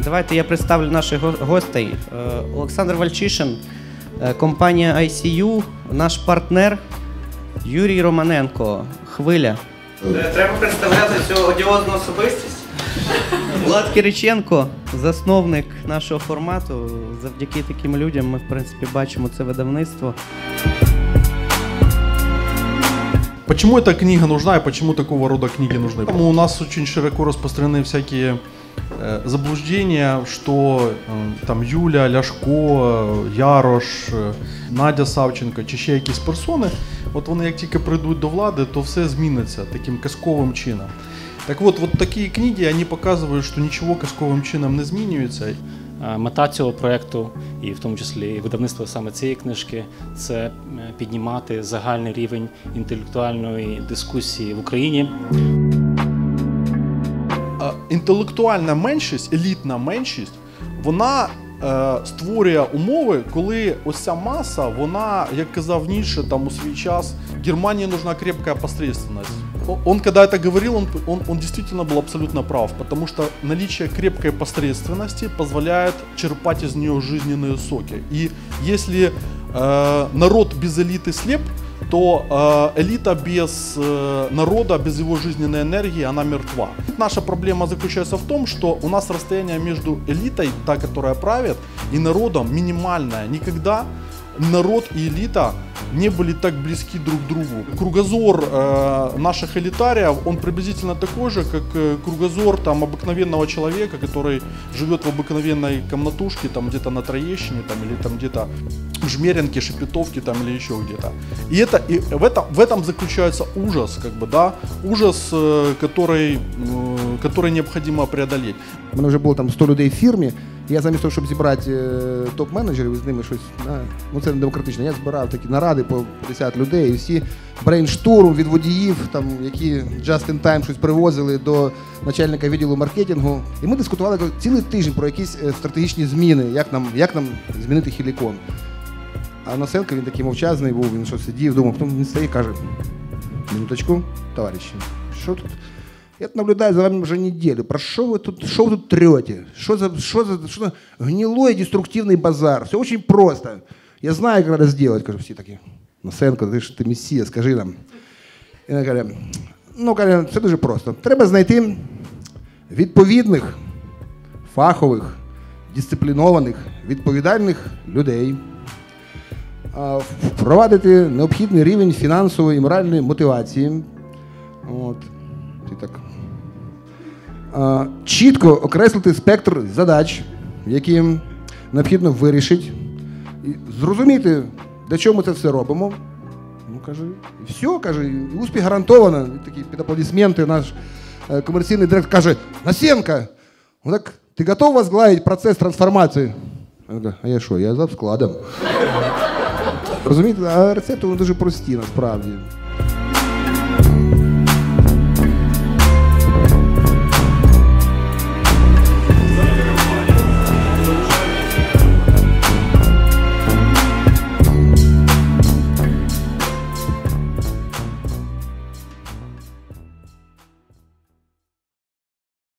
Давайте я представлю наших гостей. Олександр Вальчишин, компанія ICU, наш партнер Юрій Романенко, Хвиля. Треба представляти цю одіозну особистість. Влад Кириченко, засновник нашого формату. Завдяки таким людям ми, в принципі, бачимо це видавництво. Почему эта книга нужна и почему такого рода книги нужны? У нас очень широко распространены всякие заблуждения, что там Юля, Ляшко, Ярош, Надя Савченко чи ще якісь персони, от вони як тільки прийдуть до влади, то все зміниться таким казковим чином. Так вот такі книги, вони показують, що нічого казковим чином не змінюється. Мета цього проєкту, і в тому числі видавництво саме цієї книжки, це піднімати загальний рівень інтелектуальної дискусії в Україні. Інтелектуальна меншість, елітна меншість, вона створює умови, коли ось ця маса, вона, як казав Ніцше там у свій час, Германии нужна крепкая посредственность. Он когда это говорил, он действительно был абсолютно прав, потому что наличие крепкой посредственности позволяет черпать из нее жизненные соки. И если народ без элиты слеп, то элита без народа, без его жизненной энергии, она мертва. Наша проблема заключается в том, что у нас расстояние между элитой, та, которая правит, и народом минимальное. Никогда народ и элита не были так близки друг к другу. Кругозор наших элитариев, он приблизительно такой же, как кругозор там обыкновенного человека, который живет в обыкновенной комнатушке, там где-то на Троещине, там, или там где-то в Жмеринке, Шепетовке, там, или еще где-то. И в этом заключается ужас, как бы, да, ужас, который необходимо преодолеть. У мене вже було там 100 людей в фірмі, і я замість того, щоб зібрати топ-менеджерів і з ними щось, ну це не демократично, я збирав такі наради по 50 людей, і всі брейнштурм від водіїв, там, які just in time щось привозили до начальника відділу маркетингу. І ми дискутували цілий тиждень про якісь стратегічні зміни, як нам змінити Хелікон. А Носенко, він такий мовчазний був, він що сидів, думав, потім він стає і каже: минуточку, товариші, що тут? Я наблюдаю за вами уже неделю. Про что вы тут трете? Что за гнилой деструктивный базар? Все очень просто. Я знаю, как надо сделать. Кажу, все такие: Носенко, ты мессия, скажи нам. І вона каже: ну, каже, це дуже просто. Треба знайти відповідних, фахових, дисциплінованих, відповідальних людей, впровадити необхідний рівень фінансової і моральної мотивації. От. Так. Чітко окреслити спектр задач, які необхідно вирішити, і зрозуміти, для чого ми це все робимо. Ну, каже, і все, каже, і успіх гарантовано. І такі під аплодисменти наш комерційний директор каже: Носенко, ну так, ти готов возглавити процес трансформації? А я що, я за складом. Розумієте, а рецепти вони дуже прості насправді.